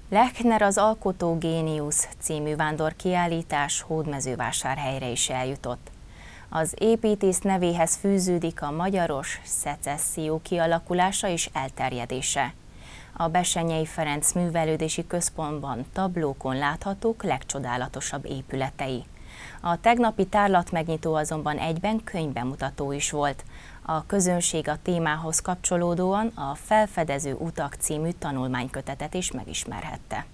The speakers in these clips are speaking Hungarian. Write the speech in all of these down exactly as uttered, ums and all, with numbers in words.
Lechner az Alkotó Géniusz című vándorkiállítás Hódmezővásárhelyre is eljutott. Az építész nevéhez fűződik a magyaros szecesszió kialakulása és elterjedése. A Bessenyei Ferenc Művelődési Központban tablókon láthatók legcsodálatosabb épületei. A tegnapi tárlatmegnyitó azonban egyben könyvbemutató is volt. A közönség a témához kapcsolódóan a Felfedező utak című tanulmánykötetet is megismerhette.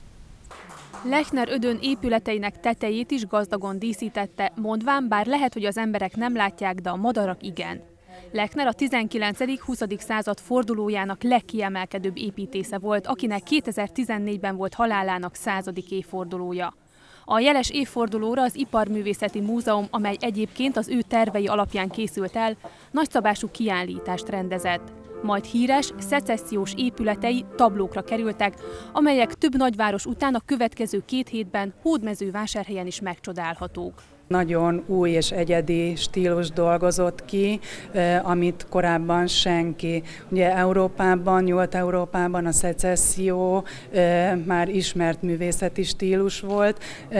Lechner Ödön épületeinek tetejét is gazdagon díszítette, mondván, bár lehet, hogy az emberek nem látják, de a madarak igen. Lechner a tizenkilencedik-huszadik század fordulójának legkiemelkedőbb építésze volt, akinek kétezer-tizennégyben volt halálának századik évfordulója. A jeles évfordulóra az Iparművészeti Múzeum, amely egyébként az ő tervei alapján készült el, nagyszabású kiállítást rendezett. Majd híres, szecessziós épületei tablókra kerültek, amelyek több nagyváros után a következő két hétben Hódmezővásárhelyen is megcsodálhatók. Nagyon új és egyedi stílus dolgozott ki, amit korábban senki. Ugye Európában, Nyugat-Európában a szecesszió már ismert művészeti stílus volt,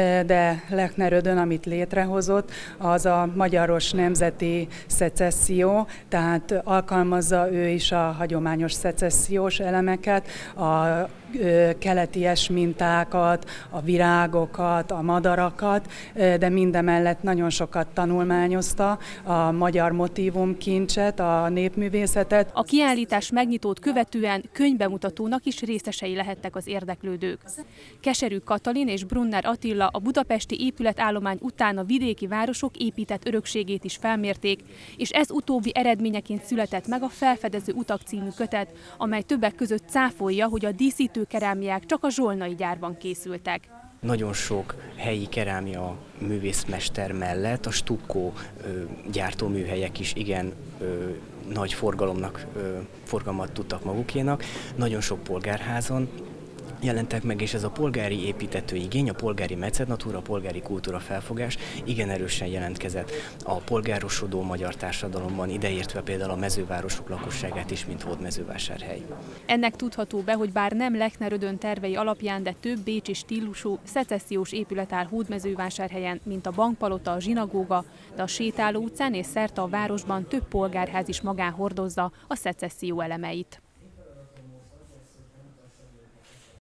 de Lechner Ödön, amit létrehozott, az a magyaros nemzeti szecesszió, tehát alkalmazza ő is a hagyományos szecessziós elemeket, a keleties mintákat, a virágokat, a madarakat, de mindemellett nagyon sokat tanulmányozta a magyar motívumkincset, a népművészetet. A kiállítás megnyitót követően könyvbemutatónak is részesei lehettek az érdeklődők. Keserű Katalin és Brunner Attila a budapesti épületállomány után a vidéki városok épített örökségét is felmérték, és ez utóbbi eredményeként született meg a Felfedező utak című kötet, amely többek között cáfolja, hogy a díszítő kerámiák csak a zsolnai gyárban készültek. Nagyon sok helyi kerámia művészmester mellett a stukkó gyártóműhelyek is igen ö, nagy forgalomnak, ö, forgalmat tudtak magukénak. Nagyon sok polgárházon jelentek meg, és ez a polgári építető igény, a polgári mecenatúra, a polgári kultúra felfogás igen erősen jelentkezett a polgárosodó magyar társadalomban, ideértve például a mezővárosok lakosságát is, mint Hódmezővásárhely. Ennek tudható be, hogy bár nem Lechner Ödön tervei alapján, de több bécsi stílusú, szecessziós épület áll Hódmezővásárhelyen, mint a Bankpalota, a zsinagóga, de a Sétáló utcán és szerte a városban több polgárház is magán hordozza a szecesszió elemeit.